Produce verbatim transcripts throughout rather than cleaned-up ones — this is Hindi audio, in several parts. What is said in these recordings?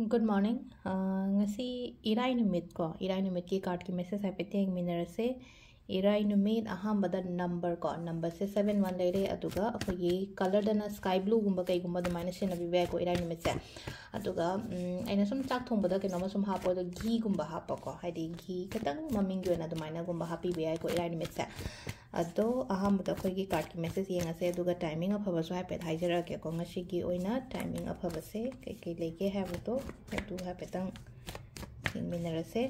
Good morning. Uh, ngasi irai numit ko irai numit ki card ki message hai pete minera se irai numit aham bada number ko number se seven one lere aduga akogi color dana sky blue gumba kai gumba damaina se na bibe ko irai numit se aduga aina sum chak thong bada ke nama sum hapo da ghee gumba hapo ko haidi ghee katang maming yo na damaina gumba happy be ai ko irai numit se ado aham bada akogi card ki message yenga se aduga timing of haba so hai pet haijara ke ko ngasi gi oina timing of haba se kai kai leke hai to adu hai petang minera se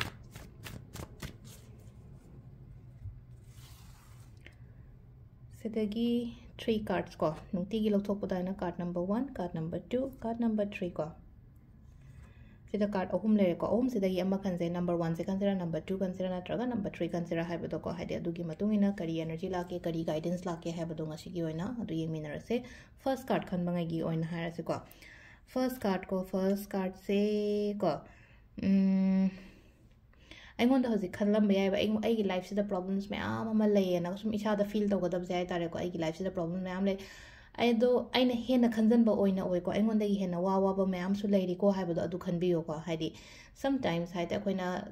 Sidagi three cards ko nungti gi lok thok pada na card number one card number two card number three ko sida card ahum le ko ahum sidagi amma khanse number one se consider number two consider na traga number three consider hai bedo ko haide adu gi matung ina kari energy la ke kari guidance la ke hai bedo ngasi gi oina adu yeng minera se first card khan bangai gi oina ha ra se ko first card ko first card se ko um I want to have the Kalam Bay, I life is the problems. May am a lay and some each other field of the Zaytarico, I life is the problem. I'm like, I do I hen a consen but oina oiko. I want the hen a wawa, but ma'am so lady go have a do can be oko hadi. Sometimes I take when a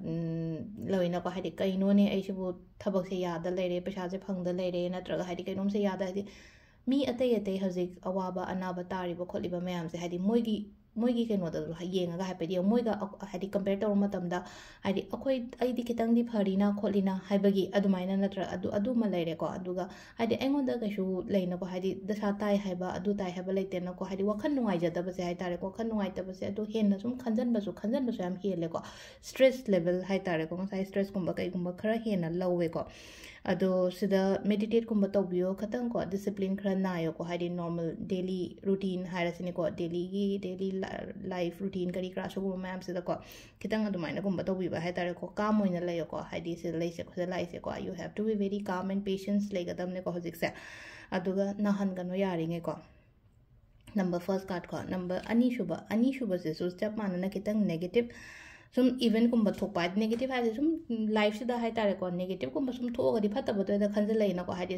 loina hadi kainoni, I should tabaxia, the lady, Pashazi hung the lady, and a drug hadi canum say yada. Me a day a day has a waba another tari, but coliba ma'am say hadi moigi. Moigi can what the yang a happy moiga had compared to Matamda. I did I did Kitang Parina, Colina, Hibagi, Adumina, Natra, Adu Aduma Lego, Aduga. I did Engon the shoe lane of Hadi, the Satai Hiba, Aduta have a late and a Kohadi, Wakanoija, the Bazai, Wakanoita, the Bazai, to Hen, some Kansan Basu, Kansan Basu, I'm here Lego. Stress level, high Tareko, I stress Kumbaka, Kumbakara, Hen, a low weko. Ado sida meditate kumba tawbiyo katang ko discipline khara nayo ko haidi normal daily routine hairasini ko daily gi daily life routine kari kra so ma'am sida ko kitang adumaina kumba tawbiba haitare ko calm oina layo ko haidi sida laise ko laise ko you have to be very calm and patient legadam ne ko hojik se aduga nahan gano yaringe ko number first card ko number ani shuba ani shuba se so step manana kitang negative some even kumba thokpa negative has some life sida hai tare ko negative kumba some thoga di phata ba da khanjal lai na ko hai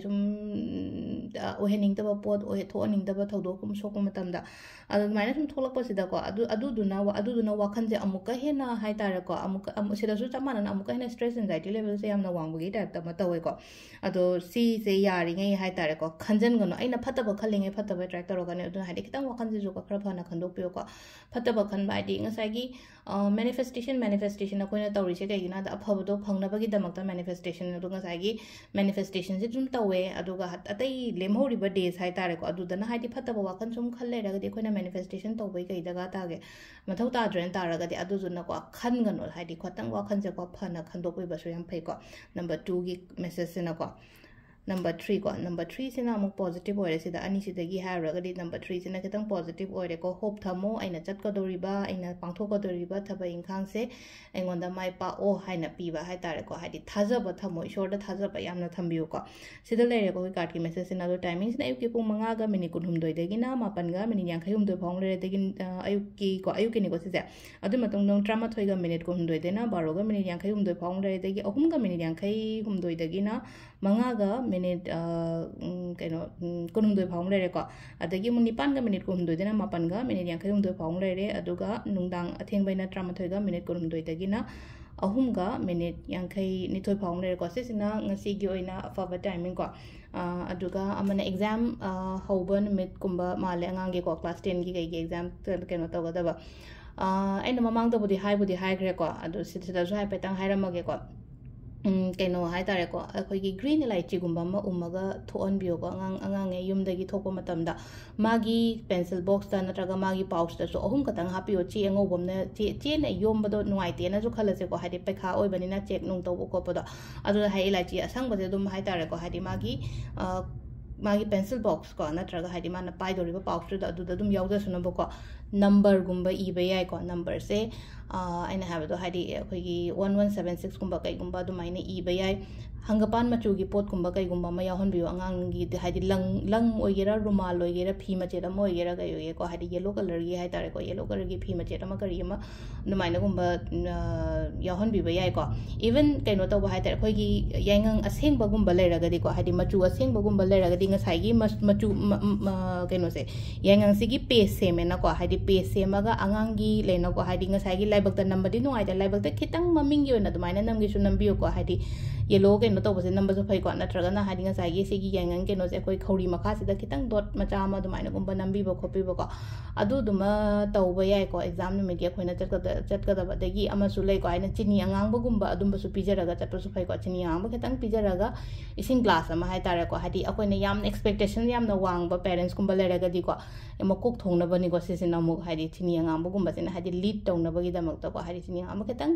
some ohening da pot o he thoning da ba thodo kum sok matam da adu maina some tholak pa sida ko adu adu duna wa adu duna wa khanje amuka hena hai tare ko amuka sida su chamana amuka hena stress anxiety level se amna wang bugi type ta ma tawe ko adu si se yari ngai hai tare ko khanjan gono aina phata ba khalinge phata ba try taro gane adu hai kitang wa khanje ju ka khara phana khandok pe ko phata ba khan ba di ngasai gi manifestation manifestation akoina tawri se kaigina da aphabado phangnabagi damakta manifestation adu ngasai manifestation se jum tawe aduga atai lemhori ba days hai tare ko adu dana haidi phataba wakhan sum khalle raga de koina manifestation tawbai kai daga tage mathau ta dren taraga de adu juna ko khan gano haidi khotang wakhan je ko phana khandopoi ba so yam phai ko number two gi message sina ko number three ko number three sina amuk positive ore sida ani sida gi ha raga de number three sina kitang positive ore ko hope thamo aina chat ko doriba aina pangtho ko doriba thaba inkhang se engonda mai pa o haina piba hai tare ko haidi thajaba thamo ishor da thajaba yamna thambiu ko sida lere ko card ki message sina do timing sina ayuk ki pung manga ga minute kunhumdoi degi na mapan ga minute yankhayumdoi phong lere degi ayuk ki ko ayuk ki ni ko sise adu matung nong drama thoi ga minute kunhumdoi de na baro ga minute yankhayumdoi phong lere degi ahum ga minute yankhayumdoi degi na manga ga minute kaino kunhumdoi phong lere ko adagi mun nipan ga minute kunhumdoi de na mapan ga minute yankhayumdoi phong lere aduga nungdang atheng baina drama thoi ga minute kunhumdoi degi na ahum ga minute yankhai nithoi phong lere ko sisina ngasi gi oina afaba timing ko aduga amana exam hoba numit kumba male angang gi ko class ten gi gi exam kaino tawga ba aina mamang da budi hai budi hai gre ko adu sida so hai petang hairamage ko kaino hai tare ko akhoi gi green light chi gumba ma umaga thon bio ko angang angang e yum da gi thokpa matam da magi pencil box ta natraga magi pouch ta so ahum katang hapio chi engo bom na chi chi na yom ba do nuai te na ju khala se ko hadi pekha oi bani na check nung to ko pa da adu hai light chi asang ba de dum hai tare ko hadi magi magi pencil box ko natraga hadi mana pai do ri ba pouch da adu da dum yaw da suna ba ko number gumba e ba yai ko number se aina have do hadi akhoi gi one one seven six gumba kai gumba du maina e ba yai hangapan machu gi pot gumba kai gumba ma yahon biyo angang gi hadi lang lang oigera rumal oigera phi ma chera mo oigera ga yoye ko hadi yellow color gi hai tare ko yellow color gi phi ma chera ma kari ma du maina gumba yahon bi ba yai ko even kaino to ba hai tare khoi gi yaingang aseng ba gumba le raga di ko hadi machu aseng ba gumba le raga di ngसाई मचू कनोसे यांगंगी पेज सेमेनको हाइदी पेज सेमगा अंगांगी लेनको हाइदी ngसाई लाइबक नंबदी नुआइदा लाइबक खितंग ममिंग योना दुमाइना नमगिसु नंबियोको हाइदी येलो कनो तौबसे नंबसु फैको नत्रगना हाइदी ngसाई सिगी यांगंग कनोसे कोई खौरी मखासिदा खितंग डॉट मचा अमा दुमाइना गुंबा नंबिबो खोपिबको अदु दुमा तौबा याइको एग्जाम नुमिगे खोइना चटकदा चटकदबदगी अमसु लेको आइना चिनी अंगांगबगुंबा अदुंबसु पिजरगा चटपसु फैको चिनी अंगांग खितंग पिजरगा इसिंग ग्लास अमा हाइतारेको हाइदी अखोइना याम एक्सपेक्टेशन याम न वांगबा पेरेंट्स गुंबा लेरगदीको मकुक थोंगनबनिको सिसिना मुक हाइदी चिनी अंगांगबगुंबासिना हाइदी लीड तौनबगीदमक्तको हाइदी चिनी अंगांग खितंग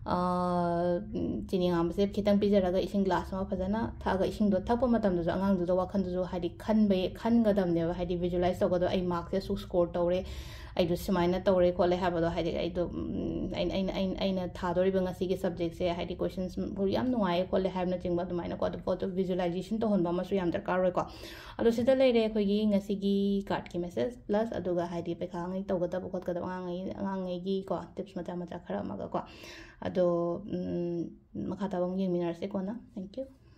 चिनी अंगांगसे खितंग पिजरगा इसिंग ग्लास अमा फजना थागा इसिंग दो थकप मतमदुजु अंगांगदुजु वाखनदुजु हाइदी खनबे खनगदमनेबा हाइदी विजुलाइज तौगदो आई मार्क्स से स्कोर तौरे आई सुमाइना तौरे खोले हाबदो हाइदी आई अना थादोरिबा ngasiगी सब्जेक्ट से हाइदी क्वेश्चंस याम नुआय खोले हाबना चिंगबा दुमाइना को फोटो विजुलाइजेशन तो होनबा मसु याम दरकार रोइको अदो सिदा लेरे अखोगी ngasiगी कार्ड की मैसेज प्लस अदुगा हाइदी पेखा ngai तौगदा बखोतगदा ngai ngai को टिप्स मचा मचा खरा मगा को अदो मखा ताबंग यिंगमिनारसे कोना थैंक यू।